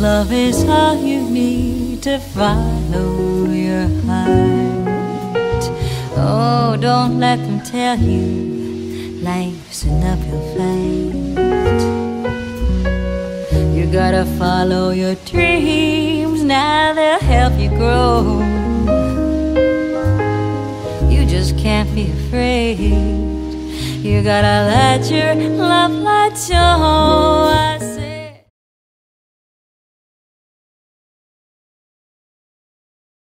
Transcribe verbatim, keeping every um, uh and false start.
love is all you need to follow your heart. Oh, don't let them tell you life's an uphill fight. You gotta follow your dreams, now they'll help you grow. You just can't be afraid. You gotta let your love light show.